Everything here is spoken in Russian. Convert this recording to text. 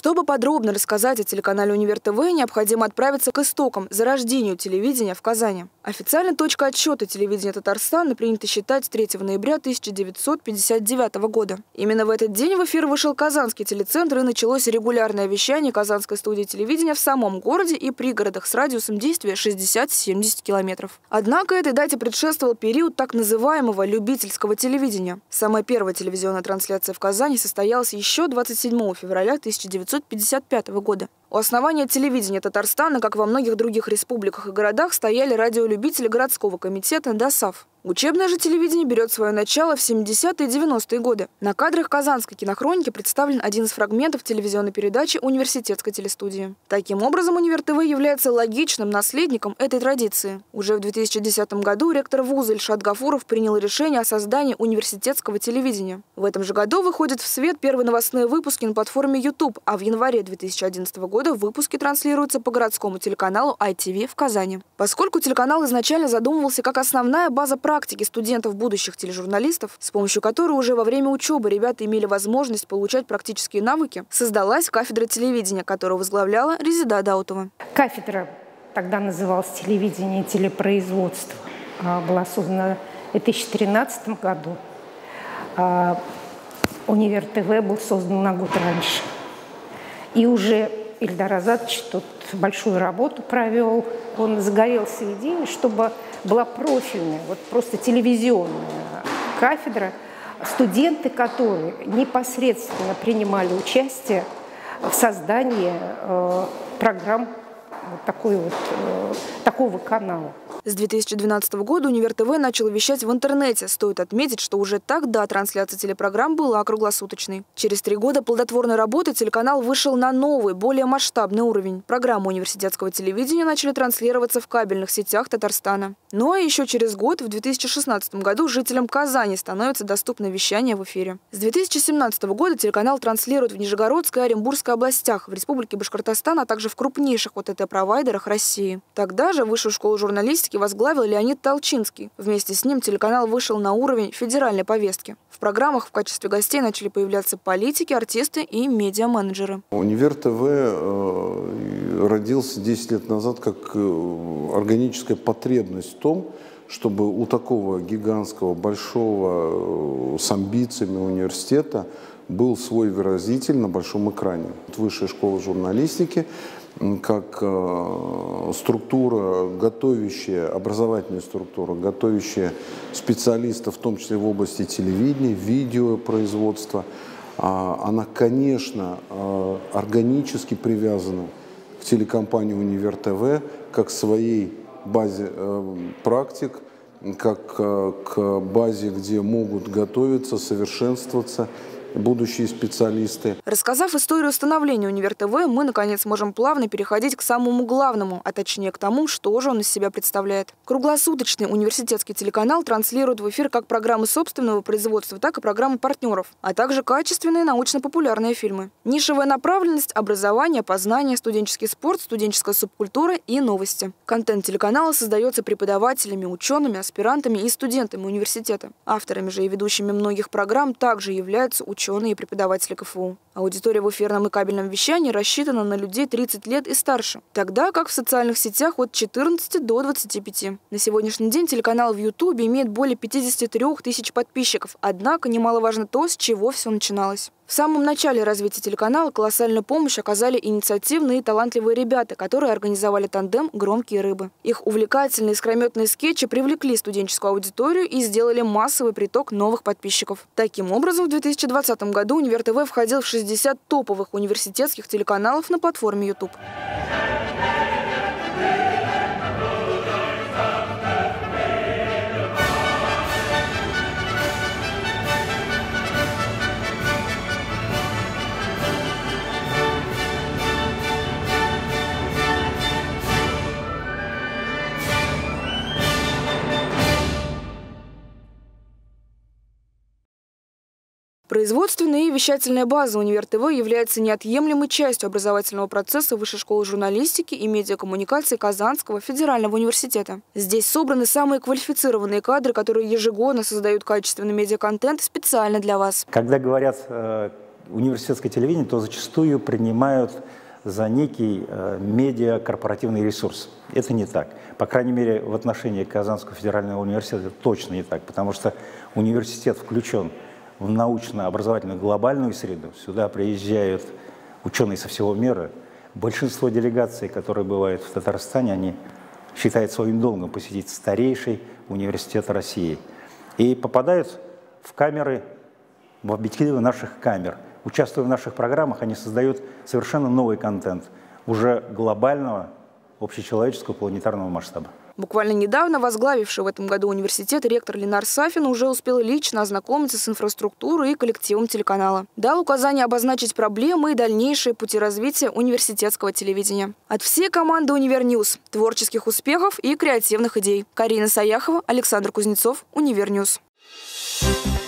Чтобы подробно рассказать о телеканале «Универ ТВ», необходимо отправиться к истокам, зарождению телевидения в Казани. Официально точка отсчета телевидения Татарстана принято считать 3 ноября 1959 года. Именно в этот день в эфир вышел Казанский телецентр и началось регулярное вещание Казанской студии телевидения в самом городе и пригородах с радиусом действия 60-70 километров. Однако этой дате предшествовал период так называемого любительского телевидения. Самая первая телевизионная трансляция в Казани состоялась еще 27 февраля 1955 года. У основания телевидения Татарстана, как во многих других республиках и городах, стояли радиолюбители городского комитета ДОСАВ. Учебное же телевидение берет свое начало в 70-е и 90-е годы. На кадрах Казанской кинохроники представлен один из фрагментов телевизионной передачи университетской телестудии. Таким образом, «Универ ТВ» является логичным наследником этой традиции. Уже в 2010 году ректор вуза Ильшат Гафуров принял решение о создании университетского телевидения. В этом же году выходят в свет первые новостные выпуски на платформе YouTube, а в январе 2011 года выпуски транслируются по городскому телеканалу ITV в Казани. Поскольку телеканал изначально задумывался как основная база практики студентов, будущих тележурналистов, с помощью которой уже во время учебы ребята имели возможность получать практические навыки, создалась кафедра телевидения, которую возглавляла Резеда Даутова. Кафедра тогда называлась «Телевидение и телепроизводство». Была создана в 2013 году. «Универ ТВ» был создан на год раньше. И уже Ильдар Азатович тут большую работу провел. Он загорелся идеей, чтобы была профильная, вот просто телевизионная кафедра, студенты, которые непосредственно принимали участие в создании программ такого канала. С 2012 года «Универ ТВ» начал вещать в интернете. Стоит отметить, что уже тогда трансляция телепрограмм была круглосуточной. Через 3 года плодотворной работы телеканал вышел на новый, более масштабный уровень. Программы университетского телевидения начали транслироваться в кабельных сетях Татарстана. Ну а еще через год, в 2016 году, жителям Казани становится доступно вещание в эфире. С 2017 года телеканал транслирует в Нижегородской и Оренбургской областях, в Республике Башкортостан, а также в крупнейших ОТТ-провайдерах России. Тогда же Высшую школу журналистики возглавил Леонид Толчинский. Вместе с ним телеканал вышел на уровень федеральной повестки. В программах в качестве гостей начали появляться политики, артисты и медиа-менеджеры. «Универ ТВ» родился 10 лет назад как органическая потребность в том, чтобы у такого гигантского, большого, с амбициями университета был свой выразитель на большом экране. Высшая школа журналистики как структура, готовящая, образовательная структура, готовящая специалистов, в том числе в области телевидения, видеопроизводства, она, конечно, органически привязана к телекомпании «Универ ТВ», как к своей базе практик, как к базе, где могут готовиться, совершенствоваться будущие специалисты. Рассказав историю становления «Универ ТВ», мы, наконец, можем плавно переходить к самому главному, а точнее к тому, что же он из себя представляет. Круглосуточный университетский телеканал транслирует в эфир как программы собственного производства, так и программы партнеров, а также качественные научно-популярные фильмы. Нишевая направленность – образование, познание, студенческий спорт, студенческая субкультура и новости. Контент телеканала создается преподавателями, учеными, аспирантами и студентами университета. Авторами же и ведущими многих программ также являются ученые и преподаватели КФУ. Аудитория в эфирном и кабельном вещании рассчитана на людей 30 лет и старше, тогда как в социальных сетях от 14 до 25. На сегодняшний день телеканал в Ютубе имеет более 53 тысяч подписчиков, однако немаловажно то, с чего все начиналось. В самом начале развития телеканала колоссальную помощь оказали инициативные и талантливые ребята, которые организовали тандем «Громкие рыбы». Их увлекательные искрометные скетчи привлекли студенческую аудиторию и сделали массовый приток новых подписчиков. Таким образом, в 2020 году «Универ ТВ» входил в 60 топовых университетских телеканалов на платформе YouTube. Производственная и вещательная база «Универ ТВ» является неотъемлемой частью образовательного процесса Высшей школы журналистики и медиакоммуникации Казанского федерального университета. Здесь собраны самые квалифицированные кадры, которые ежегодно создают качественный медиаконтент специально для вас. Когда говорят университетское телевидение, то зачастую принимают за некий медиа-корпоративный ресурс. Это не так. По крайней мере, в отношении Казанского федерального университета это точно не так, потому что университет включен в научно-образовательную глобальную среду. Сюда приезжают ученые со всего мира. Большинство делегаций, которые бывают в Татарстане, они считают своим долгом посетить старейший университет России. И попадают в камеры, в объективы наших камер. Участвуя в наших программах, они создают совершенно новый контент, уже глобального, общечеловеческого, планетарного масштаба. Буквально недавно возглавивший в этом году университет ректор Ленар Сафин уже успел лично ознакомиться с инфраструктурой и коллективом телеканала. Дал указание обозначить проблемы и дальнейшие пути развития университетского телевидения. От всей команды «Универньюз» творческих успехов и креативных идей. Карина Саяхова, Александр Кузнецов, Универньюз.